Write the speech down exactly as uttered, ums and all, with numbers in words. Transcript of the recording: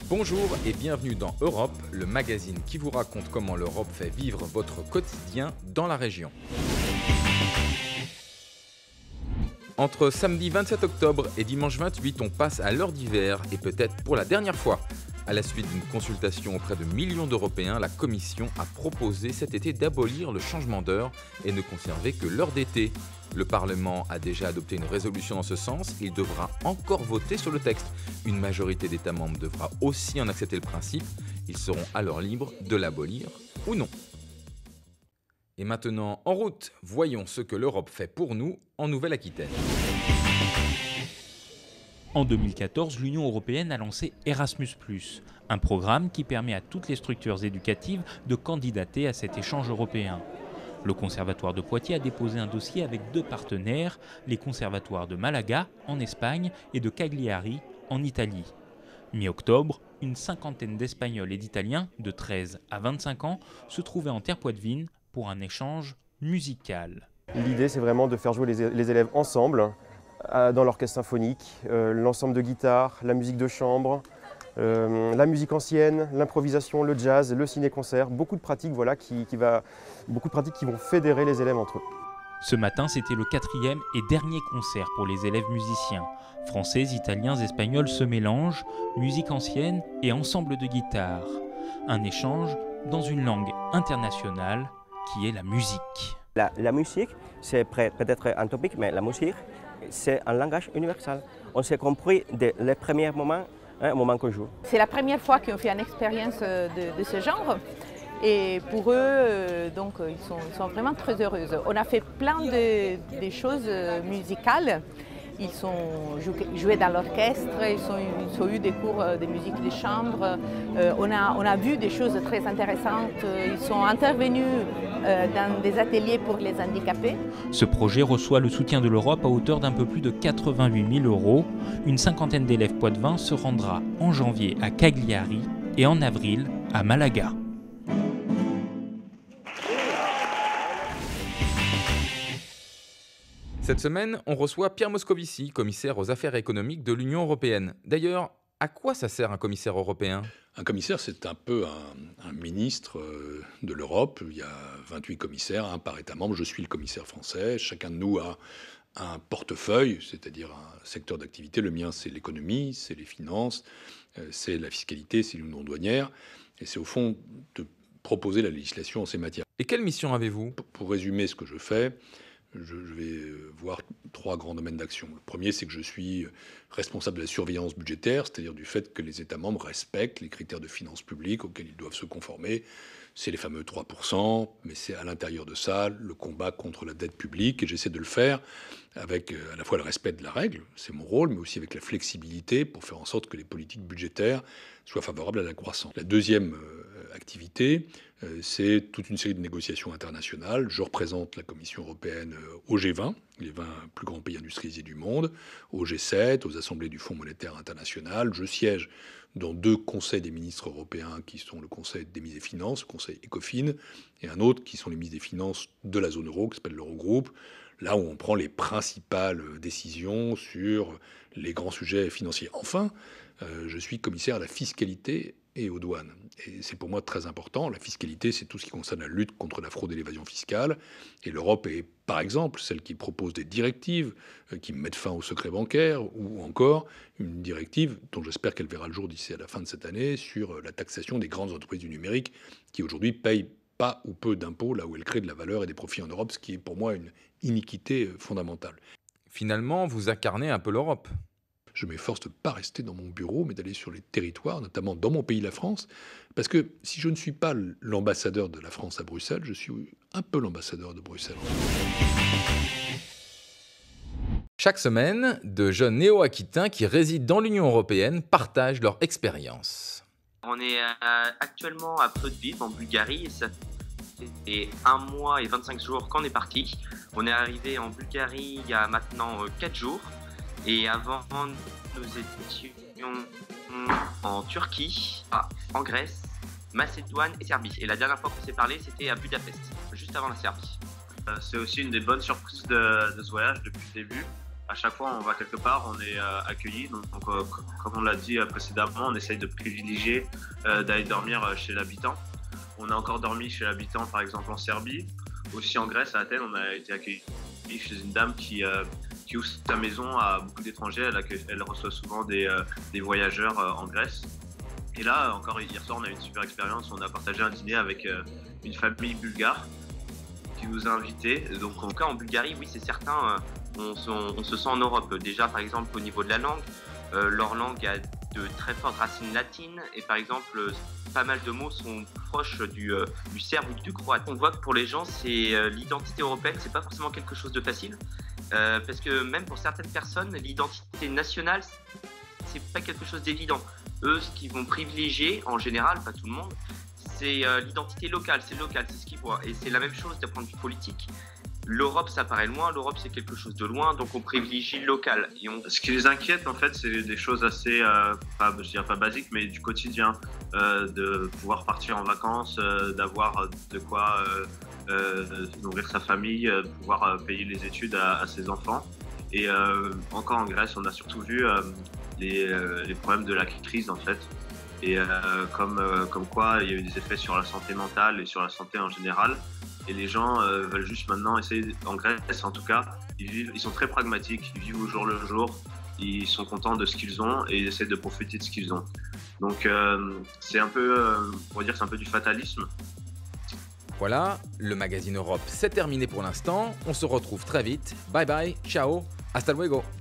Bonjour et bienvenue dans Europe, le magazine qui vous raconte comment l'Europe fait vivre votre quotidien dans la région. Entre samedi vingt-sept octobre et dimanche vingt-huit, on passe à l'heure d'hiver et peut-être pour la dernière fois. À la suite d'une consultation auprès de millions d'Européens, la Commission a proposé cet été d'abolir le changement d'heure et ne conserver que l'heure d'été. Le Parlement a déjà adopté une résolution dans ce sens, il devra encore voter sur le texte. Une majorité d'États membres devra aussi en accepter le principe, ils seront alors libres de l'abolir ou non. Et maintenant, en route, voyons ce que l'Europe fait pour nous en Nouvelle-Aquitaine. En deux mille quatorze, l'Union européenne a lancé Erasmus plus, un programme qui permet à toutes les structures éducatives de candidater à cet échange européen. Le Conservatoire de Poitiers a déposé un dossier avec deux partenaires, les conservatoires de Malaga, en Espagne, et de Cagliari, en Italie. Mi-octobre, une cinquantaine d'Espagnols et d'Italiens, de treize à vingt-cinq ans, se trouvaient en terre poitevine pour un échange musical. L'idée, c'est vraiment de faire jouer les, les élèves ensemble, euh, dans l'orchestre symphonique, euh, l'ensemble de guitare, la musique de chambre, euh, la musique ancienne, l'improvisation, le jazz, le ciné-concert, beaucoup de pratiques, voilà, qui, qui va, beaucoup de pratiques qui vont fédérer les élèves entre eux. Ce matin, c'était le quatrième et dernier concert pour les élèves musiciens. Français, Italiens, Espagnols se mélangent, musique ancienne et ensemble de guitare. Un échange dans une langue internationale qui est la musique. La, la musique, c'est peut-être un topic, mais la musique, c'est un langage universel. On s'est compris dès les premiers moments, hein, au moment qu'on joue. C'est la première fois qu'on fait une expérience de, de ce genre. Et pour eux, euh, donc, ils, sont, ils sont vraiment très heureux. On a fait plein de, de choses musicales. Ils sont joués dans l'orchestre, ils, ils ont eu des cours de musique de chambre. Euh, on, a, on a vu des choses très intéressantes. Ils sont intervenus euh, dans des ateliers pour les handicapés. Ce projet reçoit le soutien de l'Europe à hauteur d'un peu plus de quatre-vingt-huit mille euros. Une cinquantaine d'élèves poitevins se rendra en janvier à Cagliari et en avril à Malaga. Cette semaine, on reçoit Pierre Moscovici, commissaire aux affaires économiques de l'Union européenne. D'ailleurs, à quoi ça sert un commissaire européen ? Un commissaire, c'est un peu un, un ministre de l'Europe. Il y a vingt-huit commissaires, un par État membre. Je suis le commissaire français. Chacun de nous a un portefeuille, c'est-à-dire un secteur d'activité. Le mien, c'est l'économie, c'est les finances, c'est la fiscalité, c'est l'union douanière. Et c'est au fond de proposer la législation en ces matières. Et quelle mission avez-vous ? Pour résumer ce que je fais, je vais voir trois grands domaines d'action. Le premier, c'est que je suis responsable de la surveillance budgétaire, c'est-à-dire du fait que les États membres respectent les critères de finances publiques auxquels ils doivent se conformer. C'est les fameux trois pour cent, mais c'est à l'intérieur de ça le combat contre la dette publique. Et j'essaie de le faire avec à la fois le respect de la règle, c'est mon rôle, mais aussi avec la flexibilité pour faire en sorte que les politiques budgétaires soient favorables à la croissance. La deuxième activité, c'est toute une série de négociations internationales. Je représente la Commission européenne au G vingt, les vingt plus grands pays industrialisés du monde, au G sept, aux assemblées du Fonds monétaire international. Je siège dans deux conseils des ministres européens qui sont le Conseil des ministres des Finances, le Conseil ECOFIN, et un autre qui sont les ministres des Finances de la zone euro, qui s'appelle l'Eurogroupe, là où on prend les principales décisions sur les grands sujets financiers. Enfin, euh, je suis commissaire à la fiscalité et aux douanes. Et c'est pour moi très important. La fiscalité, c'est tout ce qui concerne la lutte contre la fraude et l'évasion fiscale. Et l'Europe est, par exemple, celle qui propose des directives qui mettent fin au secret bancaire, ou encore une directive dont j'espère qu'elle verra le jour d'ici à la fin de cette année sur la taxation des grandes entreprises du numérique qui aujourd'hui payent pas ou peu d'impôts là où elles créent de la valeur et des profits en Europe, ce qui est pour moi une iniquité fondamentale. Finalement, vous incarnez un peu l'Europe. Je m'efforce de ne pas rester dans mon bureau, mais d'aller sur les territoires, notamment dans mon pays, la France. Parce que si je ne suis pas l'ambassadeur de la France à Bruxelles, je suis un peu l'ambassadeur de Bruxelles. Chaque semaine, de jeunes néo-aquitains qui résident dans l'Union européenne partagent leur expérience. On est actuellement à Plovdiv, en Bulgarie. Et ça fait un mois et vingt-cinq jours qu'on est parti. On est arrivé en Bulgarie il y a maintenant quatre jours. Et avant, nous étions en Turquie, en Grèce, Macédoine et Serbie. Et la dernière fois qu'on s'est parlé, c'était à Budapest, juste avant la Serbie. C'est aussi une des bonnes surprises de, de ce voyage depuis le début. à chaque fois on va quelque part, on est euh, accueilli. Donc, donc euh, comme on l'a dit euh, précédemment, on essaye de privilégier euh, d'aller dormir euh, chez l'habitant. On a encore dormi chez l'habitant, par exemple en Serbie. Aussi en Grèce, à Athènes, on a été accueilli chez une dame qui, euh, qui ouvre sa maison à beaucoup d'étrangers. Elle, accueille, elle reçoit souvent des, euh, des voyageurs euh, en Grèce. Et là, encore hier soir, on a eu une super expérience. On a partagé un dîner avec euh, une famille bulgare qui nous a invités. Donc en tout cas, en Bulgarie, oui, c'est certain, euh, on, se, on, on se sent en Europe. Déjà, par exemple, au niveau de la langue, euh, leur langue a de très fortes racines latines. Et par exemple, pas mal de mots sont proches du, euh, du serbe ou du croate. On voit que pour les gens, c'est euh, l'identité européenne, c'est pas forcément quelque chose de facile, euh, parce que même pour certaines personnes, l'identité nationale, c'est pas quelque chose d'évident. Eux, ce qu'ils vont privilégier, en général, pas tout le monde, c'est euh, l'identité locale, c'est local, c'est ce qu'ils voient. Et c'est la même chose d'un point de vue politique. L'Europe, ça paraît loin, l'Europe, c'est quelque chose de loin, donc on privilégie le local. Et on... Ce qui les inquiète, en fait, c'est des choses assez, euh, pas, je dirais pas basiques, mais du quotidien. Euh, de pouvoir partir en vacances, euh, d'avoir de quoi euh, euh, nourrir sa famille, euh, de pouvoir euh, payer les études à, à ses enfants. Et euh, encore en Grèce, on a surtout vu euh, les, euh, les problèmes de la crise, en fait. Et euh, comme, euh, comme quoi, il y a eu des effets sur la santé mentale et sur la santé en général. Et les gens euh, veulent juste maintenant essayer, en Grèce en tout cas, ils, vivent, ils sont très pragmatiques, ils vivent au jour le jour, ils sont contents de ce qu'ils ont et ils essaient de profiter de ce qu'ils ont. Donc euh, c'est un peu, euh, on va dire, c'est un peu du fatalisme. Voilà, le magazine Europe, c'est terminé pour l'instant. On se retrouve très vite. Bye bye, ciao, hasta luego.